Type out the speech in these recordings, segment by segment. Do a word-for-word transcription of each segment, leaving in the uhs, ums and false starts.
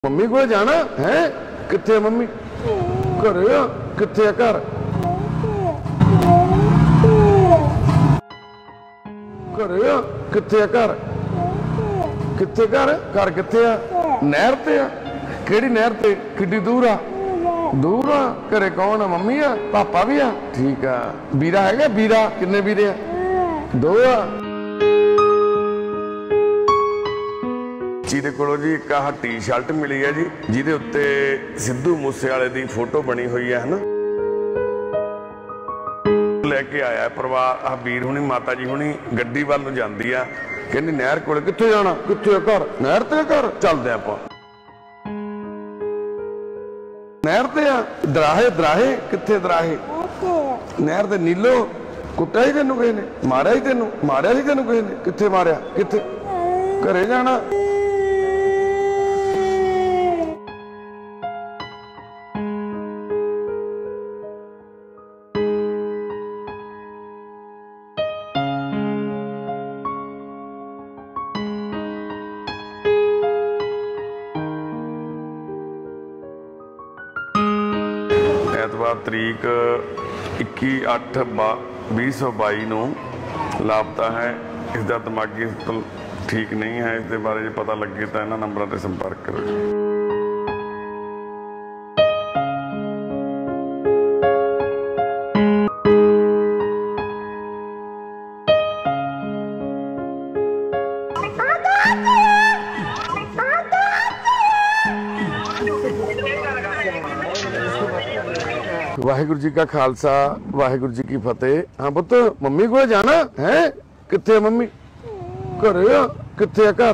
Mummy को जाना है किथे मम्मी घर किथे घर घर किथे घर किथे घर घर किथे नहर ते केड़ी नहर ते किड्डी दूर आ दूर आ घरे कौन आ मम्मी आ पापा भी आ ठीक आ बीरा है बीरा किन्ने बीरे आ दो आ ਜਿਹਦੇ ਕੋਲੋਂ ਜੀ ਇੱਕ ਆਹ ਟੀ ਸ਼ਰਟ ਮਿਲੀ ਹੈ ਜੀ ਜਿਹਦੇ ਉੱਤੇ ਸਿੱਧੂ ਮੂਸੇਵਾਲੇ ਦੀ ਫੋਟੋ ਬਣੀ ਹੋਈ ਹੈ ਹਨਾ ਲੈ ਕੇ ਆਇਆ ਪਰਿਵਾਰ ਆ ਵੀਰ ਹੁਣੀ ਮਾਤਾ ਜੀ ਹੁਣੀ ਗੱਡੀ ਵੱਲ ਨੂੰ ਜਾਂਦੀ ਆ ਕਹਿੰਦੀ ਨਹਿਰ ਕੋਲ ਕਿੱਥੇ ਜਾਣਾ ਕਿੱਥੇ ਘਰ ਨਹਿਰ ਤੇ ਘਰ ਚੱਲਦੇ ਆਪਾਂ ਨਹਿਰ ਤੇ ਆ ਦਰਾਹੇ ਦਰਾਹੇ ਕਿੱਥੇ ਦਰਾਹੇ ਨਹਿਰ ਦੇ ਨੀਲੋ ਕੁੱਟਿਆ ਹੀ ਤੈਨੂੰ ਕਿਸੇ ਨੇ ਮਾਰਿਆ ਹੀ ਤੈਨੂੰ ਮਾਰਿਆ ਸੀ ਤੈਨੂੰ ਕਿਸੇ ਨੇ ਕਿੱਥੇ ਮਾਰਿਆ ਕਿੱਥੇ ਘਰੇ ਜਾਣਾ ਐਤਵਾਰ ਤਰੀਕ ਇੱਕੀ ਅੱਠ ਵੀਹ ਸੌ ਬਾਈ ਨੂੰ ਲਾਪਤਾ ਹੈ। ਇਸ ਦਾ ਦਿਮਾਗੀ ਠੀਕ ਨਹੀਂ ਹੈ। ਇਸ ਦੇ ਬਾਰੇ ਜੇ ਪਤਾ ਲੱਗੇ ਤਾਂ ਇਹਨਾਂ ਨੰਬਰਾਂ ਤੇ ਸੰਪਰਕ ਕਰੋ ਜੀ। वाहिगुरु जी का खालसा वाहिगुरु जी की फतेह। हाँ पुत मम्मी को जाना है किथे मम्मी घर किथे घर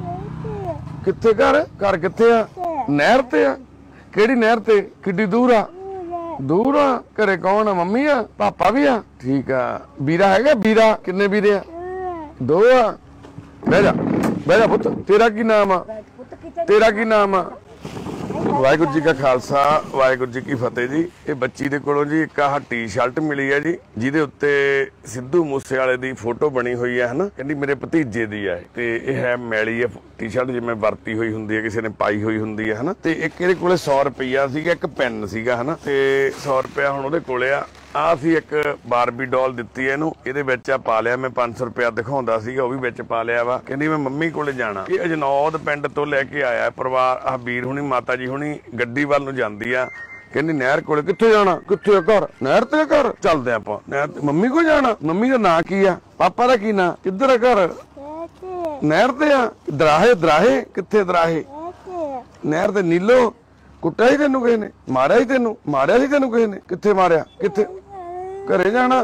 किथे घर घर किथे आ नहर ते आ केड़ी नहर ते किड्डी दूर आ दूर आ घरे कौन आ मम्मी आ पापा भी आ ठीक आ बीरा है बीरा किन्ने बीरे आ दो आ बह जा बह जा पुत तेरा की नाम आ तेरा की नाम आ वाहिगुरु जी का खालसा वाहिगुरु जी की फतेह जी। ये बच्ची दे कोलों जी एक आह टी शर्ट मिली है जी ਜਿਹਦੇ ਉੱਤੇ ਸਿੱਧੂ ਮੂਸੇਵਾਲੇ ਦੀ ਫੋਟੋ ਬਣੀ ਹੋਈ ਹੈ ਹਨਾ ਕਹਿੰਦੀ ਮੇਰੇ ਭਤੀਜੇ ਦੀ ਹੈ ਤੇ ਇਹ ਹੈ ਮੈਲੀ ਹੈ ਟੀ ਸ਼ਰਟ ਜਿਵੇਂ ਵਰਤੀ ਹੋਈ ਹੁੰਦੀ ਹੈ ਕਿਸੇ ਨੇ ਪਾਈ ਹੋਈ ਹੁੰਦੀ ਹੈ ਹਨਾ ਤੇ ਇੱਕ ਇਹਦੇ ਕੋਲੇ ਸੌ ਰੁਪਈਆ ਸੀਗਾ ਇੱਕ ਪੈਨ ਸੀਗਾ ਹਨਾ ਤੇ ਸੌ ਰੁਪਇਆ ਹੁਣ ਉਹਦੇ ਕੋਲੇ ਆ ਆ ਸੀ ਇੱਕ ਬਾਰਬੀ ਡਾਲ ਦਿੱਤੀ ਇਹਨੂੰ ਇਹਦੇ ਵਿੱਚ ਆ ਪਾ ਲਿਆ ਮੈਂ ਪੰਜ ਸੌ ਰੁਪਇਆ ਦਿਖਾਉਂਦਾ ਸੀਗਾ ਉਹ ਵੀ ਵਿੱਚ ਪਾ ਲਿਆ ਵਾ ਕਹਿੰਦੀ ਮੈਂ ਮੰਮੀ ਕੋਲੇ ਜਾਣਾ ਇਹ ਅਜਨੌਦ ਪਿੰਡ ਤੋਂ ਲੈ ਕੇ ਆਇਆ ਪਰਿਵਾਰ ਆ ਵੀਰ ਹੁਣੀ ਮਾਤਾ ਜੀ ਹੁਣੀ ਗੱਡੀ ਵੱਲ ਨੂੰ ਜਾਂਦੀ ਆ ਕਹਿੰਦੀ ਨਹਿਰ ਕੋਲੇ ਕਿੱਥੇ ਜਾਣਾ ਕਿੱਥੇ ਘਰ ਨਹਿਰ ਤੇ ਘਰ ਚੱਲਦੇ ਆਪਾਂ ਨਹਿਰ ਮੰਮੀ ਕੋ ਜਾਣਾ ਮੰਮੀ ਦਾ ਨਾਂ ਕੀ ਆ ਪਾਪਾ ਦਾ ਕੀ ਨਾਂ ਕਿੱਧਰ ਆ ਘਰ ਨਹਿਰ ਤੇ ਆ ਦਰਾਹੇ ਦਰਾਹੇ ਕਿੱਥੇ ਦਰਾਹੇ ਨਹਿਰ ਦੇ ਨੀਲੋ ਕੁੱਟਿਆ ਹੀ ਤੈਨੂੰ ਕਿਸੇ ਨੇ ਮਾਰਿਆ ਹੀ ਤੈਨੂੰ ਮਾਰਿਆ ਸੀ ਤੈਨੂੰ ਕਿਸੇ ਨੇ ਕਿੱਥੇ ਮਾਰਿਆ ਕਿੱਥੇ ਘਰੇ ਜਾਣਾ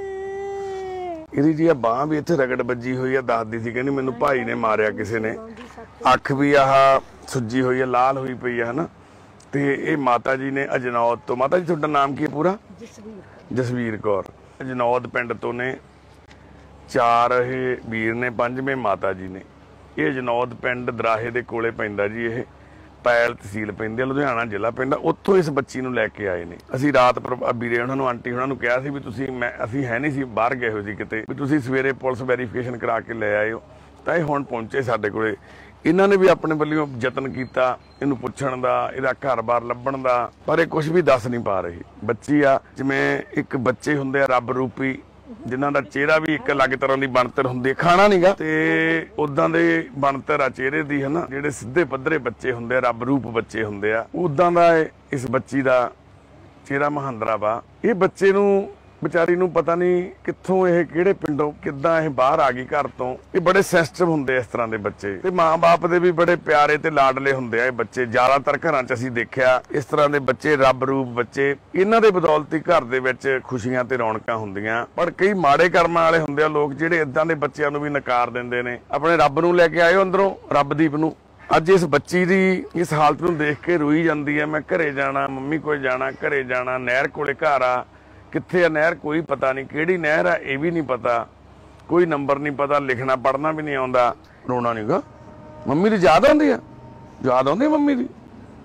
ਇਹਦੀ ਜੀ ਆ ਬਾਂਹ ਵੀ ਇੱਥੇ ਰਗੜ ਵੱਜੀ ਹੋਈ ਆ ਦੱਸਦੀ ਸੀ ਕਹਿੰਦੀ ਮੈਨੂੰ ਭਾਈ ਨੇ ਮਾਰਿਆ ਕਿਸੇ ਨੇ ਅੱਖ ਵੀ ਆਹ ਸੁੱਜੀ ਹੋਈ ਆ ਲਾਲ ਹੋਈ ਪਈ ਆ ਹਨਾ ਤੇ ਇਹ ਮਾਤਾ ਜੀ ਨੇ ਅਜਨੌਦ ਤੋਂ ਮਾਤਾ ਜੀ ਤੁਹਾਡਾ ਨਾਮ ਕੀ ਹੈ ਪੂਰਾ ਜਸਵੀਰ ਜਸਵੀਰ ਕੌਰ ਅਜਨੌਦ ਪਿੰਡ ਤੋਂ ਨੇ ਚਾਰ ਇਹ ਵੀਰ ਨੇ ਪੰਜਵੇਂ ਮਾਤਾ ਜੀ ਨੇ ਇਹ ਅਜਨੌਦ ਪਿੰਡ ਦਰਾਹੇ ਦੇ ਕੋਲੇ ਪੈਂਦਾ ਜੀ ਇਹ ਪੈਲ ਤਹਿਸੀਲ ਪੈਂਦੀ ਆ ਲੁਧਿਆਣਾ ਜ਼ਿਲ੍ਹਾ ਪੈਂਦਾ ਉੱਥੋਂ ਇਸ ਬੱਚੀ ਨੂੰ ਲੈ ਕੇ ਆਏ ਨੇ ਅਸੀਂ ਰਾਤ ਵੀਰੇ ਉਹਨਾਂ ਨੂੰ ਆਂਟੀ ਉਹਨਾਂ ਨੂੰ ਕਿਹਾ ਸੀ ਵੀ ਤੁਸੀਂ ਮੈਂ ਅਸੀਂ ਹੈ ਨਹੀਂ ਸੀ ਬਾਹਰ ਗਏ ਹੋਏ ਸੀ ਕਿਤੇ ਵੀ ਤੁਸੀਂ ਸਵੇਰੇ ਪੁਲਿਸ ਵੈਰੀਫਿਕੇਸ਼ਨ ਕਰਾ ਕੇ ਲੈ ਆਇਓ ਤਾਂ ਇਹ ਹੁਣ ਪਹੁੰਚੇ ਸਾਡੇ ਕੋਲੇ ਇਹਨਾਂ ਨੇ ਵੀ ਆਪਣੇ ਵੱਲੋਂ ਯਤਨ ਕੀਤਾ ਇਹਨੂੰ ਪੁੱਛਣ ਦਾ ਇਹਦਾ ਘਰ-ਬਾਰ ਲੱਭਣ ਦਾ ਪਰ ਇਹ ਕੁਝ ਵੀ ਦੱਸ ਨਹੀਂ ਪਾ ਰਹੀ ਬੱਚੀ ਆ ਜਿਵੇਂ ਇੱਕ ਬੱਚੇ ਹੁੰਦੇ ਆ ਰੱਬ ਰੂਪੀ ਜਿਨ੍ਹਾਂ ਦਾ ਚਿਹਰਾ ਵੀ ਇੱਕ ਅਲੱਗ ਤਰ੍ਹਾਂ ਦੀ ਬਣਤਰ ਹੁੰਦੀ ਹੈ ਖਾਣਾ ਨਹੀਂਗਾ ਤੇ ਉਦਾਂ ਦੇ ਬਣਤਰ ਆ ਚਿਹਰੇ ਦੀ ਹਨਾ ਜਿਹੜੇ ਸਿੱਧੇ ਪੱਧਰੇ ਬੱਚੇ ਹੁੰਦੇ ਆ ਰੱਬ ਰੂਪ ਬੱਚੇ ਹੁੰਦੇ ਆ ਉਦਾਂ ਦਾ ਇਸ ਬੱਚੀ ਦਾ ਚਿਹਰਾ ਮਹਾਂਦਰਾ ਵਾ ਇਹ ਬੱਚੇ ਨੂੰ ਵਿਚਾਰੀ ਨੂੰ ਪਤਾ ਨਹੀਂ ਕਿੱਥੋਂ ਇਹ ਕਿਹੜੇ ਪਿੰਡੋਂ ਕਿੱਦਾਂ ਇਹ ਬਾਹਰ ਆ ਗਈ ਘਰ ਤੋਂ ਇਹ ਬੜੇ ਸੈਂਸਿਟਿਵ ਹੁੰਦੇ ਇਸ ਤਰ੍ਹਾਂ ਦੇ ਬੱਚੇ ਤੇ ਮਾਂ-ਬਾਪ ਦੇ ਵੀ ਬੜੇ ਪਿਆਰੇ ਤੇ ਲਾਡਲੇ ਹੁੰਦੇ ਆ ਇਹ ਬੱਚੇ ਜ਼ਿਆਦਾਤਰ ਘਰਾਂ 'ਚ ਅਸੀਂ ਦੇਖਿਆ ਇਸ ਤਰ੍ਹਾਂ ਦੇ ਬੱਚੇ ਰੱਬ ਰੂਪ ਬੱਚੇ ਇਹਨਾਂ ਦੇ ਬਦੌਲਤੀ ਘਰ ਦੇ ਵਿੱਚ ਖੁਸ਼ੀਆਂ ਤੇ ਰੌਣਕਾਂ ਹੁੰਦੀਆਂ ਪਰ ਕਈ ਮਾੜੇ ਕਰਮਾਂ ਵਾਲੇ ਹੁੰਦੇ ਆ ਲੋਕ ਜਿਹੜੇ ਇਦਾਂ ਦੇ ਬੱਚਿਆਂ ਨੂੰ ਵੀ ਨਕਾਰ ਦਿੰਦੇ ਨੇ ਆਪਣੇ ਰੱਬ ਨੂੰ ਲੈ ਕੇ ਆਇਓ ਅੰਦਰੋਂ ਰੱਬਦੀਪ ਨੂੰ ਅੱਜ ਇਸ ਬੱਚੀ ਦੀ ਇਸ ਹਾਲਤ ਨੂੰ ਦੇਖ ਕੇ ਰੋਈ ਜਾਂਦੀ ਹੈ ਮੈਂ ਘਰੇ ਜਾਣਾ ਮੰਮੀ ਕੋਲ ਜਾਣਾ ਘਰੇ ਜਾਣਾ ਨਹਿਰ ਕੋਲੇ ਘਰ ਆ ਕਿੱਥੇ ਆ ਨਹਿਰ ਕੋਈ ਪਤਾ ਨਹੀਂ ਕਿਹੜੀ ਨਹਿਰ ਆ ਇਹ ਵੀ ਨਹੀਂ ਪਤਾ ਕੋਈ ਨੰਬਰ ਨਹੀਂ ਪਤਾ ਲਿਖਣਾ ਪੜ੍ਹਨਾ ਵੀ ਨਹੀਂ ਆਉਂਦਾ ਰੋਣਾ ਨਹੀਂਗਾ ਮੰਮੀ ਦੀ ਯਾਦ ਆਉਂਦੀ ਆ ਯਾਦ ਆਉਂਦੀ ਮੰਮੀ ਦੀ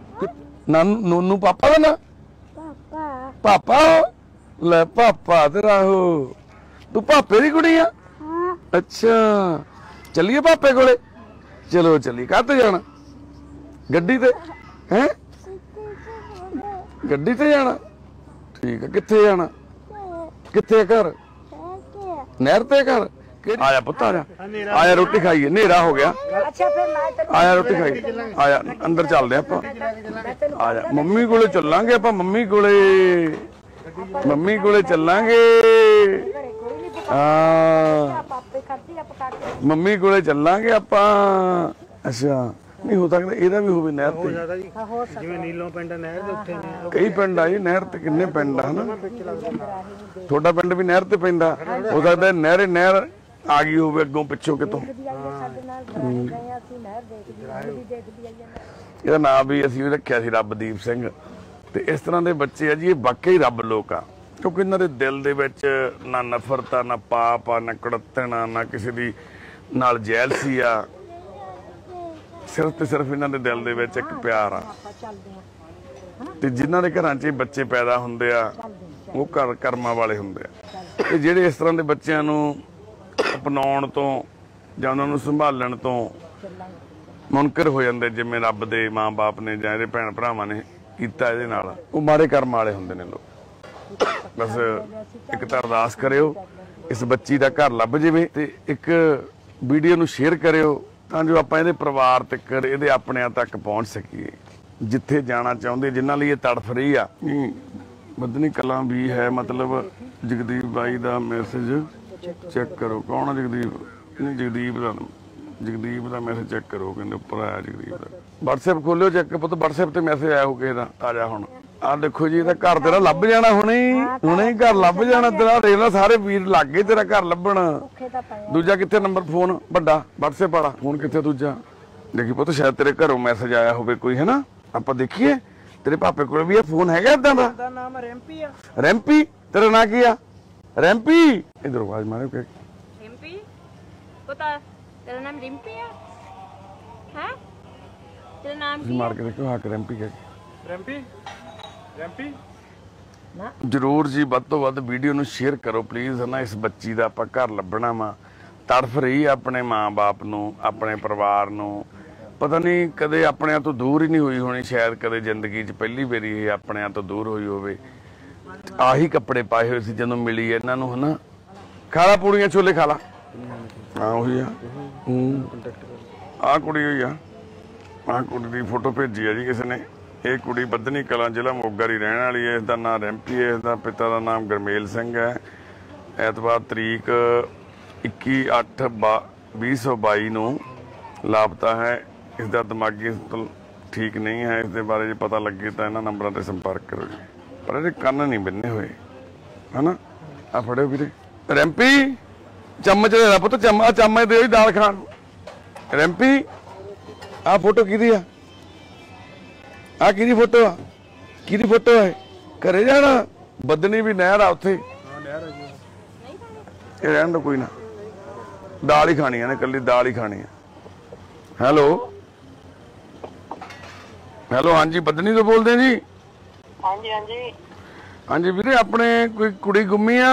ਨੋਨੂ ਪਾਪਾ ਦਾ ਨਾ ਪਾਪਾ ਪਾਪਾ ਲੈ ਪਾਪਾ ਤੇਰਾ ਹੋ ਤੂੰ ਪਾਪੇ ਦੀ ਕੁੜੀ ਆ अच्छा चलिए पापे कोले चलो चलिए कहते जाना गड्डी ते हैं गड्डी ते जाना ठीक है कित्थे जाना कित्थे घर नहर ते घर आया पुत्त आया आया रोटी खाइए नेरा हो गया आया रोटी खाइए आया अंदर चलदे आपां आया मम्मी कोले चलांगे आपां मम्मी कोले मम्मी कोले चलांगे हाँ मम्मी कोले चलांगे आपां अच्छा नहीं हो सकता ਇਹਦਾ ਵੀ ਹੋਵੇ ਨਹਿਰ ਤੇ ਜਿਵੇਂ ਨੀਲੋਂ ਪਿੰਡ ਨਹਿਰ ਦੇ ਉੱਤੇ ਨੇ ਕਈ ਪਿੰਡ ਆ ਜੀ ਨਹਿਰ ਤੇ ਕਿੰਨੇ ਪਿੰਡ ਆ ਹਨਾ ਤੁਹਾਡਾ ਪਿੰਡ ਵੀ ਨਹਿਰ ਤੇ ਪੈਂਦਾ ਹੋ ਸਕਦਾ ਨਹਿਰੇ ਨਹਿਰ ਆ ਗਈ ਹੋਵੇ ਅੱਗੋਂ ਪਿੱਛੋਂ ਕਿਤੋਂ ਇਹਦਾ ਨਾਮ ਵੀ ਅਸੀਂ ਰੱਖਿਆ ਸੀ ਰੱਬਦੀਪ ਸਿੰਘ ਤੇ ਇਸ ਤਰ੍ਹਾਂ ਦੇ ਬੱਚੇ ਆ ਜੀ ਇਹ ਵਾਕਈ ਰੱਬ ਲੋਕ ਆ ਕਿਉਂਕਿ ਇਹਨਾਂ ਦੇ ਦਿਲ ਦੇ ਵਿੱਚ ਨਾ ਨਫ਼ਰਤ ਆ ਨਾ ਪਾਪ ਆ ਨਾ ਕੁੜੱਤਣ ਆ ਨਾ ਕਿਸੇ ਦੀ ਨਾਲ ਜੈਲਸੀ ਆ ਸਿਰਫ ਤੇ ਸਿਰਫ ਇਹਨਾਂ ਦੇ ਦਿਲ ਦੇ ਵਿੱਚ ਇੱਕ ਪਿਆਰ ਆ ਤੇ ਜਿਨ੍ਹਾਂ ਦੇ ਘਰਾਂ 'ਚ ਬੱਚੇ ਪੈਦਾ ਹੁੰਦੇ ਆ ਉਹ ਘਰ ਕਰਮਾਂ ਵਾਲੇ ਹੁੰਦੇ ਆ ਤੇ ਜਿਹੜੇ ਇਸ ਤਰ੍ਹਾਂ ਦੇ ਬੱਚਿਆਂ ਨੂੰ ਅਪਣਾਉਣ ਤੋਂ ਜਾਂ ਉਹਨਾਂ ਨੂੰ ਸੰਭਾਲਣ ਤੋਂ ਮੁਨਕਰ ਹੋ ਜਾਂਦੇ ਜਿਵੇਂ ਰੱਬ ਦੇ ਮਾਂ-ਬਾਪ ਨੇ ਜਾਂ ਇਹਦੇ ਭੈਣ ਭਰਾਵਾਂ ਨੇ ਕੀਤਾ ਇਹਦੇ ਨਾਲ ਉਹ ਮਾੜੇ ਕਰਮ ਵਾਲੇ ਹੁੰਦੇ ਨੇ ਲੋਕ ਬਸ ਇੱਕ ਤਾਂ ਅਰਦਾਸ ਕਰਿਓ ਇਸ ਬੱਚੀ ਦਾ ਘਰ ਲੱਭ ਜਾਵੇ ਤੇ ਇੱਕ ਵੀਡੀਓ ਨੂੰ ਸ਼ੇਅਰ ਕਰਿਓ ਤਾਂ ਜੋ ਆਪਾਂ ਇਹਦੇ ਪਰਿਵਾਰ ਤੱਕ ਇਹਦੇ ਆਪਣਿਆਂ ਤੱਕ ਪਹੁੰਚ ਸਕੀਏ ਜਿੱਥੇ ਜਾਣਾ ਚਾਹੁੰਦੇ ਜਿਨ੍ਹਾਂ ਲਈ ਇਹ ਤੜਫ ਰਹੀ ਆ ਮਦਨੀ ਕਲਾਂ ਵੀ ਹੈ ਮਤਲਬ ਜਗਦੀਪ ਬਾਈ ਦਾ ਮੈਸੇਜ ਚੈੱਕ ਕਰੋ ਕੌਣ ਆ ਜਗਦੀਪ ਨਹੀਂ ਜਗਦੀਪ ਦਾ ਜਗਦੀਪ ਦਾ ਮੈਸੇਜ ਚੈੱਕ ਕਰੋ ਕਹਿੰਦੇ ਉੱਪਰ ਆਇਆ ਜਗਦੀਪ ਦਾ WhatsApp ਖੋਲਿਓ ਚੈੱਕ ਪੁੱਤ WhatsApp ਤੇ ਮੈਸੇਜ ਆਇਆ ਹੋ ਕਿਸੇ ਦਾ ਤਾਜ਼ਾ ਹੁਣ ਆਹ ਦੇਖੋ ਜੀ ਇਹਦਾ ਘਰ ਤੇਰਾ ਲੱਭ ਜਾਣਾ ਹੁਣੇ ਹੁਣੇ ਘਰ ਲੱਭ ਜਾਣਾ ਤੇਰਾ ਦੇਖ ਲੈ ਸਾਰੇ ਵੀਰ ਲੱਗ ਗਏ ਤੇਰਾ ਘਰ ਲੱਭਣ ਦੂਜਾ ਕਿੱਥੇ ਨੰਬਰ ਫੋਨ ਵੱਡਾ WhatsApp ਵਾਲਾ ਫੋਨ ਕਿੱਥੇ ਦੂਜਾ ਦੇਖੀ ਪੁੱਤ ਸ਼ਾਇਦ ਤੇਰੇ ਘਰੋਂ ਮੈਸੇਜ ਆਇਆ ਹੋਵੇ ਕੋਈ ਹੈਨਾ ਆਪਾਂ ਦੇਖੀਏ ਤੇਰੇ ਪਾਪੇ ਕੋਲ ਵੀ ਇਹ ਫੋਨ ਹੈਗਾ ਇਦਾਂ ਦਾ ਦਾ ਨਾਮ ਰੈਂਪੀ ਆ ਰੈਂਪੀ ਤੇਰਾ ਨਾਂ ਕੀ ਆ ਰੈਂਪੀ ਇਧਰ ਆਵਾਜ਼ ਮਾਰਿਓ ਕਿ ਰੈਂਪੀ ਪਤਾ ਤੇਰਾ ਨਾਮ ਰੈਂਪੀ ਆ ਹੈ ਤੇਰਾ ਨਾਮ ਕੀ ਮਾਰ ਕੇ ਦੇਖੋ ਹਾਂ ਰੈਂਪੀ ਕਿ ਰੈਂਪੀ ਰੈਂਪੀ ਨਾ ਜਰੂਰ ਜੀ ਵੱਧ ਤੋਂ ਵੱਧ ਵੀਡੀਓ ਨੂੰ ਸ਼ੇਅਰ ਕਰੋ ਪਲੀਜ਼ ਹਨਾ ਇਸ ਬੱਚੀ ਦਾ ਆਪਾਂ ਘਰ ਲੱਭਣਾ ਵਾ ਤੜਫ ਰਹੀ ਆਪਣੇ ਮਾਂ-ਬਾਪ ਨੂੰ ਆਪਣੇ ਪਰਿਵਾਰ ਨੂੰ ਪਤਾ ਨਹੀਂ ਕਦੇ ਆਪਣਿਆਂ ਤੋਂ ਦੂਰ ਹੀ ਨਹੀਂ ਹੋਈ ਹੋਣੀ ਸ਼ਾਇਦ ਕਦੇ ਜ਼ਿੰਦਗੀ 'ਚ ਪਹਿਲੀ ਵਾਰੀ ਇਹ ਆਪਣਿਆਂ ਤੋਂ ਦੂਰ ਹੋਈ ਹੋਵੇ ਆਹੀ ਕੱਪੜੇ ਪਾਏ ਹੋਏ ਸੀ ਜਦੋਂ ਮਿਲੀ ਇਹਨਾਂ ਨੂੰ ਹਨਾ ਖਾਲਾ ਪੂੜੀਆਂ ਛੋਲੇ ਖਾਲਾ ਹਾਂ ਉਹੀ ਆ ਆਹ ਕੁੜੀ ਹੋਈ ਆ ਆਹ ਕੁੜੀ ਦੀ ਫੋਟੋ ਭੇਜੀ ਆ ਜੀ ਕਿਸੇ ਨੇ ਇਹ ਕੁੜੀ ਬੱਧਨੀ ਕਲਾਂ ਜ਼ਿਲ੍ਹਾ ਮੋਗਾ ਦੀ ਰਹਿਣ ਵਾਲੀ ਹੈ ਇਸਦਾ ਨਾਮ ਰੈਂਪੀ ਹੈ ਇਸਦਾ ਪਿਤਾ ਦਾ ਨਾਮ ਗਰਮੇਲ ਸਿੰਘ ਹੈ ਐਤਵਾਰ ਤਰੀਕ ਇੱਕੀ ਅੱਠ ਵੀਹ ਸੌ ਬਾਈ ਨੂੰ ਲਾਪਤਾ ਹੈ ਇਸਦਾ ਦਿਮਾਗੀ ਠੀਕ ਨਹੀਂ ਹੈ ਇਸਦੇ ਬਾਰੇ ਜੇ ਪਤਾ ਲੱਗੇ ਤਾਂ ਇਹਨਾਂ ਨੰਬਰਾਂ ਤੇ ਸੰਪਰਕ ਕਰੋ ਜੀ ਪਰ ਇਹਦੇ ਕੰਨ ਨਹੀਂ ਬੰਨੇ ਹੋਏ ਹਨਾ ਆ ਫੜਿਓ ਵੀਰੇ ਰੈਂਪੀ ਚਮਚ ਦੇ ਪੁੱਤ ਚਮਚ ਚਮਚ ਦੇ ਦਾਲ ਖਾਣ ਰੈਂਪੀ ਆ ਫੋਟੋ ਕਿਹਦੀ ਆ ਆ ਕਿਹਦੀ ਫੋਟੋ ਆ ਕਿਹਦੀ ਫੋਟੋ ਹੈ ਘਰੇ ਜਾਣਾ ਬੱਦਨੀ ਵੀ ਨਹਿਰ ਆ ਉੱਥੇ ਇਹ ਰਹਿਣ ਦੋ ਕੋਈ ਨਾ ਦਾਲ ਹੀ ਖਾਣੀ ਆ ਨੇ ਕੱਲੀ ਦਾਲ ਹੀ ਖਾਣੀ ਆ ਹੈਲੋ ਹੈਲੋ ਹਾਂਜੀ ਬੱਦਨੀ ਤੋਂ ਬੋਲਦੇ ਜੀ ਹਾਂਜੀ ਹਾਂਜੀ ਹਾਂਜੀ ਵੀਰੇ ਆਪਣੇ ਕੋਈ ਕੁੜੀ ਗੁੰਮੀ ਆ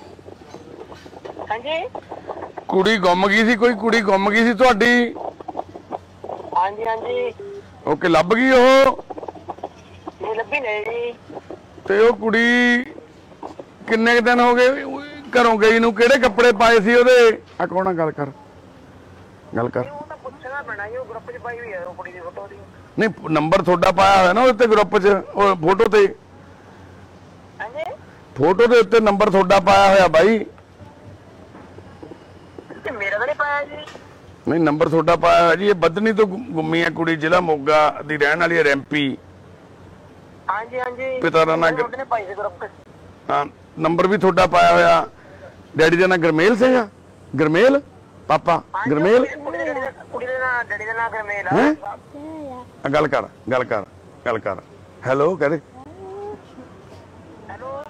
ਹਾਂਜੀ ਕੁੜੀ ਗੁੰਮ ਗਈ ਸੀ ਕੋਈ ਕੁੜੀ ਗੁੰਮ ਗਈ ਸੀ ਤੁਹਾਡੀ ਹਾਂਜੀ ਹਾਂਜੀ ਓਕੇ ਲੱਭ ਗਈ ਉਹ ਨਹੀਂ ਲੱਭੀ ਨਹੀਂ ਜੀ ਤੇ ਉਹ ਕੁੜੀ ਕਿੰਨੇ ਦਿਨ ਹੋ ਗਏ ਘਰੋਂ ਗਈ ਨੂੰ ਕਿਹੜੇ ਕੱਪੜੇ ਪਾਏ ਸੀ ਉਹਦੇ ਆ ਕੌਣ ਗੱਲ ਕਰ ਗੱਲ ਕਰ ਉਹ ਤਾਂ ਪੁੱਛਣਾ ਪੈਣਾ ਜੀ ਉਹ ਗਰੁੱਪ 'ਚ ਪਾਈ ਹੋਈ ਹੈ ਉਹ ਕੁੜੀ ਦੀ ਫੋਟੋ ਦੀ ਨਹੀਂ ਨੰਬਰ ਤੁਹਾਡਾ ਪਾਇਆ ਹੋਇਆ ਨਾ ਉੱਤੇ ਗਰੁੱਪ 'ਚ ਉਹ ਫੋਟੋ ਤੇ ਹਾਂਜੀ ਫੋਟੋ ਦੇ ਉੱਤੇ ਨੰਬਰ ਤੁਹਾਡਾ ਪਾਇਆ ਹੋਇਆ ਬਾਈ ਤੇ ਮੇਰਾ ਤਾਂ ਨਹੀਂ ਪਾਇਆ ਜੀ ਨਹੀਂ ਨੰਬਰ ਤੁਹਾਡਾ ਪਾਇਆ ਹੋਇਆ ਜੀ ਇਹ ਬੱਧਨੀ ਤੋਂ ਗੁੰਮੀ ਹੈ ਕੁੜੀ ਜ਼ਿਲ੍ਹਾ ਮੋਗਾ ਦੀ ਰਹਿਣ ਵਾਲੀ ਹੈ ਰੈਂਪੀ ਹਾਂਜੀ ਹਾਂਜੀ ਪਿਤਾ ਦਾ ਨਾਮ ਉਹਨੇ ਪਾਈ ਸੀ ਗਰੁੱਪ 'ਚ ਹਾਂ ਨੰਬਰ ਵੀ ਤੁਹਾਡਾ ਪਾਇਆ ਹੋਇਆ ਡੈਡੀ ਦਾ ਨਾਮ ਗਰਮੇਲ ਸਿੰਘ ਆ ਗਰਮੇਲ ਪਾਪਾ ਗਰਮੇਲ ਕੁੜੀ ਦਾ ਨਾਮ ਡੈਡੀ ਦਾ ਨਾਮ ਗਰਮੇਲ ਆ ਗੱਲ ਕਰ ਗੱਲ ਕਰ ਗੱਲ ਕਰ ਹੈਲੋ ਕਹਦੇ ਹੈਲੋ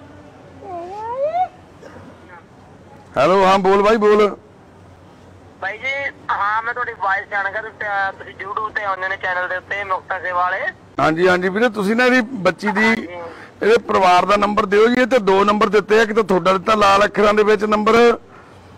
ਹੈਲੋ ਹਾਂ ਬੋਲ ਬਾਈ ਬੋਲ ਭਾਈ ਜੀ ਹਾਂ ਮੈਂ ਤੁਹਾਡੀ ਵਾਇਸ ਜਾਣਗਾ ਤੁਸੀਂ YouTube ਤੇ ਆਉਂਦੇ ਨੇ ਚੈਨਲ ਦੇ ਉੱਤੇ ਮੁਕਤਾ ਸੇਵਾ ਵਾਲੇ ਹਾਂਜੀ ਹਾਂਜੀ ਵੀਰੇ ਤੁਸੀਂ ਨਾ ਇਹਦੀ ਬੱਚੀ ਦੀ ਇਹਦੇ ਪਰਿਵਾਰ ਦਾ ਨੰਬਰ ਦਿਓ ਜੀ ਇਹ ਤੇ ਦੋ ਨੰਬਰ ਦਿੱਤੇ ਆ ਕਿ ਤੁਹਾਡਾ ਦਿੱਤਾ ਲਾਲ ਅੱਖਰਾਂ ਦੇ ਵਿੱਚ ਨੰਬਰ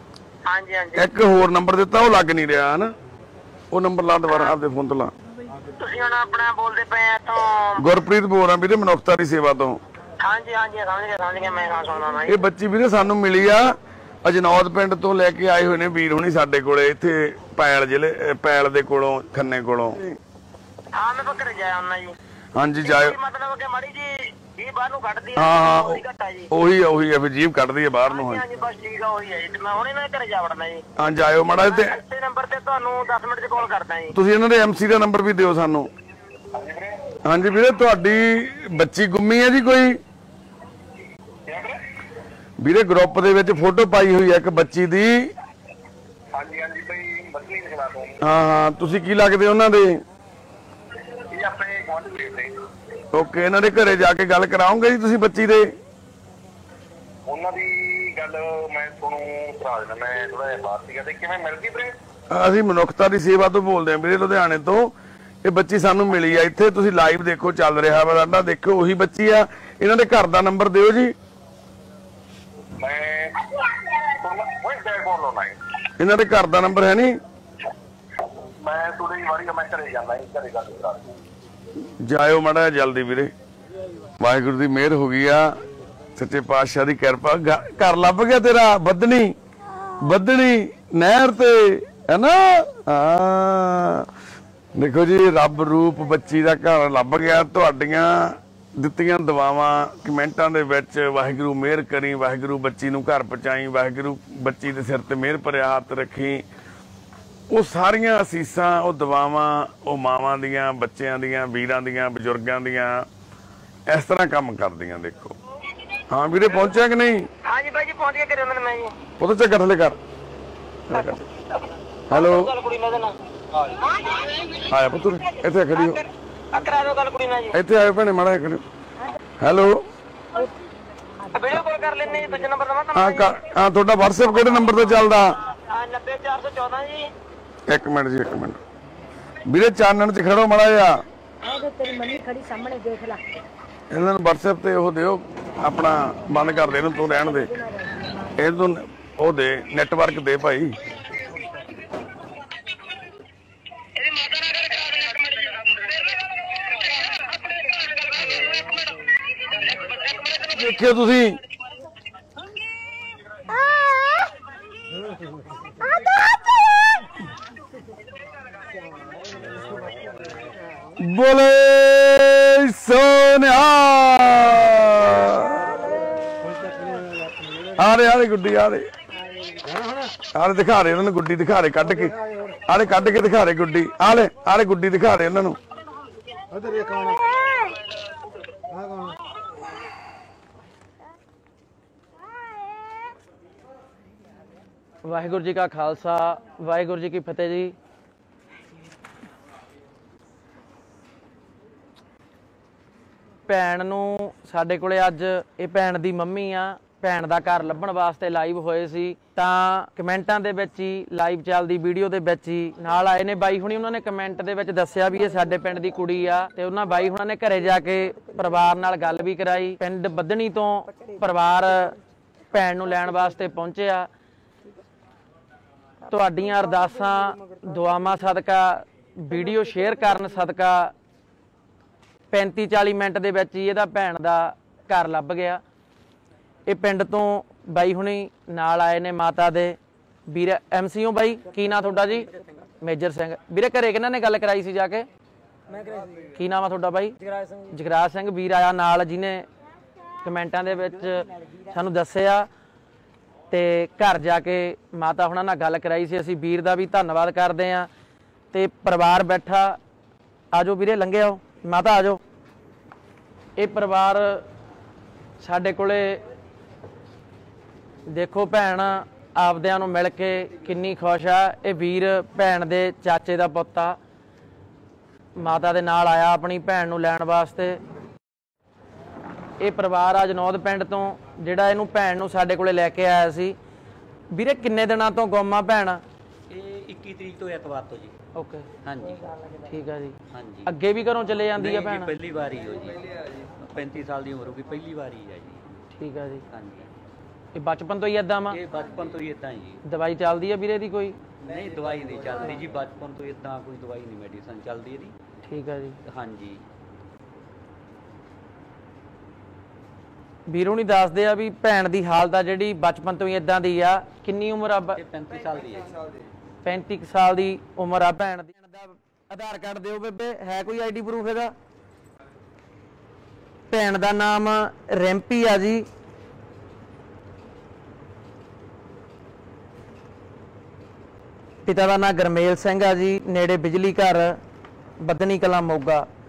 ਹਾਂਜੀ ਹਾਂਜੀ ਇੱਕ ਹੋਰ ਨੰਬਰ ਦਿੱਤਾ ਉਹ ਲੱਗ ਨਹੀਂ ਰਿਹਾ ਹਨਾ ਉਹ ਨੰਬਰ ਲਾ ਦੁਬਾਰਾ ਆਪਦੇ ਫੋਨ ਤੋਂ ਲਾ ਤੁਸੀਂ ਹੁਣ ਆਪਣਾ ਬੋਲਦੇ ਪਏ ਆ ਤੋਂ ਗੁਰਪ੍ਰੀਤ ਬੋਲ ਰਿਹਾ ਵੀਰੇ ਮਨੁੱਖਤਾ ਦੀ ਸੇਵਾ ਤੋਂ। ਹਾਂਜੀ ਹਾਂਜੀ ਸਮਝ ਗਿਆ ਸਮਝ ਗਿਆ ਮੈਂ ਕਹਾਂ ਸੁਣਦਾ ਮੈਂ ਇਹ ਬੱਚੀ ਵੀਰੇ ਸਾਨੂੰ ਮਿਲੀ ਆ ਅਜਨੌਦ ਪਿੰਡ ਤੋਂ ਲੈ ਕੇ ਆਏ ਹੋਏ ਨੇ ਵੀਰ ਹੁਣੀ ਸਾਡੇ ਕੋਲੇ ਇੱਥੇ ਪੈਲ ਜ਼ਿਲ੍ਹੇ ਪੈਲ ਦੇ ਕੋਲੋਂ ਖੰਨੇ ਕੋਲੋਂ। ਹਾਂ ਮੈਂ ਘਰੇ ਜਾਇਆ ਹੁੰਦਾ ਜੀ। ਹਾਂਜੀ ਜਾਇਓ। ਮਤਲਬ ਕਿ ਮਾੜੀ ਜੀ ਇਹ ਬਾਹਰ ਨੂੰ ਕੱਢਦੀ ਆ ਹਾਂ ਉਹੀ ਘਟਾ ਜੀ। ਉਹੀ ਉਹੀ ਆ ਫਿਰ ਜੀਭ ਕੱਢਦੀ ਆ ਬਾਹਰ ਨੂੰ। ਹਾਂਜੀ ਬਸ ਠੀਕ ਆ ਉਹੀ ਆ ਜੀ ਤੇ ਮੈਂ ਹੁਣੇ ਨਾ ਘਰੇ ਜਾ ਵੜਨਾ ਜੀ। ਹਾਂ ਜਾਇਓ ਮਾੜਾ ਤੇ ਇਸੇ ਨੰਬਰ ਤੇ ਤੁਹਾਨੂੰ ਦਸ ਮਿੰਟ ਚ ਕਾਲ ਕਰਦਾ ਜੀ। ਤੁਸੀਂ ਇਹਨਾਂ ਦੇ ਐਮਸੀ ਦਾ ਨੰਬਰ ਵੀ ਦਿਓ ਸਾਨੂੰ। ਹਾਂਜੀ ਵੀਰੇ ਤੁਹਾਡੀ ਬੱਚੀ ਗੁੰਮੀ ਹੈ ਜੀ ਕੋਈ? ਵੀਰੇ ਗਰੁੱਪ ਦੇ ਵਿੱਚ ਫੋਟੋ ਪਾਈ ਹੋਈ ਹੈ ਇੱਕ ਬੱਚੀ ਦੀ। ਹਾਂਜੀ ਹਾਂਜੀ ਬਈ ਬੱਚੀ ਦਿਖਾ ਦੋ। ਹਾਂ ਹਾਂ ਤੁਸੀਂ ਕੀ ਲੱਗਦੇ ਉਹਨਾਂ ਦੇ? ਇਹ ਆਪਣੇ ਗੁਆਂਢੀ ਦੇ। ਓਕੇ ਇਹਨਾਂ ਦੇ ਘਰੇ ਜਾ ਕੇ ਗੱਲ ਕਰਾਉਂਗੇ ਜੀ ਤੁਸੀਂ ਬੱਚੀ ਦੇ? ਉਹਨਾਂ ਦੀ ਗੱਲ ਮੈਂ ਤੁਹਾਨੂੰ ਕਰਾ ਦੇਣਾ। ਮੈਂ ਥੋੜਾ ਜਿਹਾ ਬਾਹਰ ਸੀਗਾ ਤੇ ਕਿਵੇਂ ਮਿਲ ਗਈ ਵੀਰੇ? ਅਸੀਂ ਮਨੁੱਖਤਾ ਦੀ ਸੇਵਾ ਤੋਂ ਬੋਲਦੇ ਹਾਂ ਵੀਰੇ ਲੁਧਿਆਣੇ ਤੋਂ। ਇਹ ਬੱਚੀ ਸਾਨੂੰ ਮਿਲੀ ਆ ਇੱਥੇ। ਤੁਸੀਂ ਲਾਈਵ ਦੇਖੋ ਚੱਲ ਰਿਹਾ ਬਰਾਂਡਾ ਦੇਖੋ ਉਹੀ ਬੱਚੀ ਆ। ਇਹਨਾਂ ਦੇ ਘਰ ਦਾ ਨੰਬਰ ਦਿਓ ਜੀ। ਮੈਂ ਕੋਈ ਬੈਗ ਬੋਲ ਲੋ ਨਹੀਂ। ਇਹਨਾਂ ਦੇ ਘਰ ਦਾ ਨੰਬਰ ਹੈ ਨਹੀਂ? ਮੈਂ ਥੋੜੀ ਵਾਰੀ ਮੈਂ ਘਰੇ ਜਾਂਦਾ ਜੀ ਘਰੇ ਗੱਲ ਕਰਾ। ਜਾਇਓ ਮਾੜਾ ਜਲਦੀ ਵੀਰੇ। ਵਾਹਿਗੁਰੂ ਦੀ ਮਿਹਰ ਹੋ ਗਈ ਆ ਸੱਚੇ ਪਾਤਸ਼ਾਹ ਦੀ ਕਿਰਪਾ। ਘਰ ਲੱਭ ਗਿਆ ਤੇਰਾ ਬੱਦਣੀ ਬੱਦਣੀ ਨਹਿਰ ਤੇ ਹੈ ਨਾ। ਹਾਂ ਦੇਖੋ ਜੀ ਰੱਬ ਰੂਪ ਬੱਚੀ ਦਾ ਘਰ ਲੱਭ ਗਿਆ। ਤੁਹਾਡੀਆਂ ਦਿੱਤੀਆਂ ਦੁਆਵਾਂ ਕਮੈਂਟਾਂ ਦੇ ਵਿੱਚ ਵਾਹਿਗੁਰੂ ਮਿਹਰ ਕਰੀ, ਵਾਹਿਗੁਰੂ ਬੱਚੀ ਨੂੰ ਘਰ ਪਹੁੰਚਾਈ, ਵਾਹਿਗੁਰੂ ਬੱਚੀ ਦੇ ਸਿਰ ਤੇ ਮਿਹਰ ਭਰਿਆ ਹੱਥ ਰੱਖੀ। ਉਹ ਸਾਰੀਆਂ ਅਸੀਸਾਂ ਉਹ ਦੁਆਵਾਂ ਉਹ ਮਾਵਾਂ ਦੀਆਂ ਬੱਚਿਆਂ ਦੀਆਂ ਵੀਰਾਂ ਦੀਆਂ ਬਜ਼ੁਰਗਾਂ ਦੀਆਂ ਇਸ ਤਰ੍ਹਾਂ ਕੰਮ ਕਰਦੀਆਂ। ਦੇਖੋ ਹਾਂ ਵੀਰੇ ਪਹੁੰਚਿਆ ਕਿ ਨਹੀਂ? ਹਾਂਜੀ ਬਾਈ ਜੀ ਪਹੁੰਚ ਗਿਆ ਘਰੇ ਉਹਨਾਂ ਨੇ ਮੈਂ ਜੀ। ਪੁੱਤ ਚੱਕਰ ਥੱਲੇ ਕਰ। ਹੈਲੋ ਗੱਲ ਕੁੜੀ ਨਾਲ ਦੇਣਾ ਆਇਆ ਪੁੱਤ ਇੱਥੇ ਖੜੀ ਹੋ। ਕਰਾ ਦਿਓ ਗੱਲ ਕੁੜੀ ਨਾਲ ਜੀ। ਇੱਥੇ ਆਇਓ ਭੈਣੇ ਮਾੜਾ ਖੜੀ। ਹੈਲੋ ਵੀਡੀਓ ਕਾਲ ਕਰ ਲੈਣੇ ਜੀ। ਦੂਜਾ ਨੰਬਰ ਦਵਾਂ ਹਾਂ ਤੁਹਾਨੂੰ? ਹਾਂ ਤੁਹਾਡਾ WhatsApp ਕਿਹੜੇ ਨੰਬਰ ਤੇ ਚੱਲਦਾ? ਨੱਬੇ ਚਾਰ ਸੌ ਚੌਦਾਂ ਜੀ। ਇੱਕ ਮਿੰਟ ਜੀ ਇੱਕ ਮਿੰਟ ਵੀਰੇ ਚਾਨਣ ਚ ਖੜੋ ਮਾੜਾ ਜਿਹਾ। ਤੇਰੀ ਮੰਮੀ ਖੜੀ ਸਾਹਮਣੇ ਦੇਖ ਲੈ। ਇਹਨਾਂ ਨੂੰ WhatsApp ਤੇ ਉਹ ਦਿਓ ਆਪਣਾ ਬੰਦ ਕਰ ਦੇ ਇਹਨੂੰ ਤੂੰ ਰਹਿਣ ਦੇ। ਇਹ ਤੂੰ ਉਹ ਦੇ ਨੈਟਵਰਕ ਦੇ ਭਾਈ। ਦੇਖਿਓ ਤੁਸੀਂ ਬੋਲੇ ਸੋਨਿਆ। ਆ ਰਹੇ ਆ ਰਹੇ ਗੁੱਡੀ ਆ ਰਹੇ ਆ ਰਹੇ ਦਿਖਾ ਰਹੇ ਉਹਨਾਂ ਨੂੰ ਗੁੱਡੀ ਦਿਖਾ ਰਹੇ ਕੱਢ ਕੇ। ਆ ਰਹੇ ਕੱਢ ਕੇ ਦਿਖਾ ਰਹੇ ਗੁੱਡੀ। ਆ ਲੈ ਆ ਰਹੇ ਗੁੱਡੀ ਦਿਖਾ ਰਹੇ ਉਹਨਾਂ ਨੂੰ। ਵਾਹਿਗੁਰੂ ਜੀ ਕਾ ਖਾਲਸਾ ਵਾਹਿਗੁਰੂ ਜੀ ਕੀ ਫਤਿਹ ਜੀ। ਭੈਣ ਨੂੰ ਸਾਡੇ ਕੋਲੇ ਅੱਜ ਇਹ ਭੈਣ ਦੀ ਮੰਮੀ ਆ। ਭੈਣ ਦਾ ਘਰ ਲੱਭਣ ਵਾਸਤੇ ਲਾਈਵ ਹੋਏ ਸੀ ਤਾਂ ਕਮੈਂਟਾਂ ਦੇ ਵਿੱਚ ਹੀ ਲਾਈਵ ਚੱਲਦੀ ਵੀਡੀਓ ਦੇ ਵਿੱਚ ਹੀ ਨਾਲ ਆਏ ਨੇ ਬਾਈ ਹੁਣੀ। ਉਹਨਾਂ ਨੇ ਕਮੈਂਟ ਦੇ ਵਿੱਚ ਦੱਸਿਆ ਵੀ ਇਹ ਸਾਡੇ ਪਿੰਡ ਦੀ ਕੁੜੀ ਆ ਤੇ ਉਹਨਾਂ ਬਾਈ ਹੁਣਾਂ ਨੇ ਘਰੇ ਜਾ ਕੇ ਪਰਿਵਾਰ ਨਾਲ ਗੱਲ ਵੀ ਕਰਾਈ। ਪਿੰਡ ਬੱਦਣੀ ਤੋਂ ਪਰਿਵਾਰ ਭੈਣ ਨੂੰ ਲੈਣ ਵਾਸਤੇ ਪਹੁੰਚਿਆ। ਤੁਹਾਡੀਆਂ ਅਰਦਾਸਾਂ ਦੁਆਵਾਂ ਸਦਕਾ ਵੀਡੀਓ ਸ਼ੇਅਰ ਕਰਨ ਸਦਕਾ ਪੈਂਤੀ ਚਾਲੀ ਮਿੰਟ ਦੇ ਵਿੱਚ ਹੀ ਇਹਦਾ ਭੈਣ ਦਾ ਘਰ ਲੱਭ ਗਿਆ। ਇਹ ਪਿੰਡ ਤੋਂ ਬਾਈ ਹੁਣੀ ਨਾਲ ਆਏ ਨੇ ਮਾਤਾ ਦੇ ਵੀਰ ਐਮਸੀਓ। ਬਾਈ ਕੀ ਨਾਂ ਤੁਹਾਡਾ ਜੀ? ਮੇਜਰ ਸਿੰਘ। ਵੀਰੇ ਘਰੇ ਕਿਹਨਾਂ ਨੇ ਗੱਲ ਕਰਾਈ ਸੀ ਜਾ ਕੇ? ਮੈਂ ਕਰਾਈ ਸੀ। ਕੀ ਨਾਮ ਆ ਤੁਹਾਡਾ ਬਾਈ? ਜਗਰਾਜ ਸਿੰਘ। ਜਗਰਾਜ ਸਿੰਘ ਵੀਰ ਆਇਆ ਨਾਲ ਜਿਹਨੇ ਕਮੈਂਟਾਂ ਦੇ ਵਿੱਚ ਸਾਨੂੰ ਦੱਸਿਆ ਤੇ ਘਰ ਜਾ ਕੇ ਮਾਤਾ ਹੁਣਾਂ ਨਾਲ ਗੱਲ ਕਰਾਈ ਸੀ। ਅਸੀਂ ਵੀਰ ਦਾ ਵੀ ਧੰਨਵਾਦ ਕਰਦੇ ਆਂ ਤੇ ਪਰਿਵਾਰ ਬੈਠਾ। ਆਜੋ ਵੀਰੇ ਲੰਘੇ ਆਓ। ਮਾਤਾ ਆਜੋ। ਇਹ ਪਰਿਵਾਰ ਸਾਡੇ ਕੋਲੇ ਦੇਖੋ ਭੈਣ ਆਪਦਿਆਂ ਨੂੰ ਮਿਲ ਕੇ ਕਿੰਨੀ ਖੁਸ਼ ਆ। ਇਹ ਵੀਰ ਭੈਣ ਦੇ ਚਾਚੇ ਦਾ ਪੁੱਤ ਆ। ਮਾਤਾ ਦੇ ਨਾਲ ਆਇਆ ਆਪਣੀ ਭੈਣ ਨੂੰ ਲੈਣ ਵਾਸਤੇ। ਇਹ ਪਰਿਵਾਰ ਆ ਜਨੌਦ ਪਿੰਡ ਤੋਂ ਜਿਹੜਾ ਇਹਨੂੰ ਭੈਣ ਨੂੰ ਸਾਡੇ ਕੋਲੇ ਲੈ ਕੇ ਆਇਆ ਸੀ। ਵੀਰੇ ਕਿੰਨੇ ਦਿਨਾਂ ਤੋਂ ਗੁੰਮ ਆ ਭੈਣ? ਇਹ ਇੱਕੀ ਤਰੀਕ ਤੋਂ ਐਤਵਾਰ ਤੋਂ ਜੀ। ਓਕੇ ਹਾਂਜੀ ਠੀਕ ਆ ਜੀ। ਹਾਂਜੀ ਅੱਗੇ ਵੀ ਘਰੋਂ ਚਲੇ ਜਾਂਦੀ ਆ ਨਹੀਂ ਜੀ, ਭੈਣ? ਪਹਿਲੀ ਵਾਰੀ ਹੋ ਜੀ। ਪੈਂਤੀ ਸਾਲ ਦੀ ਉਮਰ ਹੋ ਗਈ, ਪਹਿਲੀ ਵਾਰੀ ਆ ਜੀ। ਠੀਕ ਆ ਜੀ। ਹਾਂਜੀ ਇਹ ਬਚਪਨ ਤੋਂ ਹੀ ਏਦਾਂ ਵਾ? ਇਹ ਬਚਪਨ ਤੋਂ ਹੀ ਇਦਾਂ ਜੀ। ਦਵਾਈ ਚੱਲਦੀ ਆ ਵੀਰੇ ਦੀ ਕੋਈ? ਨਹੀਂ ਦਵਾਈ ਨਹੀਂ ਚੱਲਦੀ ਜੀ। ਬਚਪਨ ਤੋਂ ਇਦਾਂ ਕੋਈ ਦਵਾਈ ਨਹੀਂ ਮੈਡੀਸਨ ਚੱਲਦੀ ਇਹਦੀ। ਠੀਕ ਆ ਜੀ। ਹਾਂਜੀ ਵੀਰੋ ਨਹੀਂ ਦੱਸਦੇ ਆ ਵੀ ਭੈਣ ਦੀ ਹਾਲਤ ਆ ਜਿਹੜੀ ਬਚਪਨ ਤੋਂ ਹੀ ਇਦਾਂ ਦੀ ਆ। ਕਿੰਨੀ ਉਮਰ ਆ? ਬ- ਇਹ ਪੈਂਤੀ ਸਾਲ ਦੀ ਹੈ ਜੀ। ਪੈਂਤੀ ਕੁ ਸਾਲ ਦੀ ਉਮਰ ਆ ਭੈਣ ਦੀ। ਭੈਣ ਦਾ ਆਧਾਰ ਕਾਰਡ ਦਿਓ ਬੇਬੇ, ਹੈ ਕੋਈ ਆਈਡੀ ਪ੍ਰੂਫ ਇਹਦਾ? ਭੈਣ ਦਾ ਨਾਮ ਰਿੰਪੀ ਆ ਜੀ। ਪਿਤਾ ਦਾ ਨਾਮ ਗਰਮੇਲ ਸਿੰਘ ਆ ਜੀ, ਨੇੜੇ ਬਿਜਲੀ ਘਰ, ਬੱਦਨੀ ਕਲਾਂ, ਮੋਗਾ।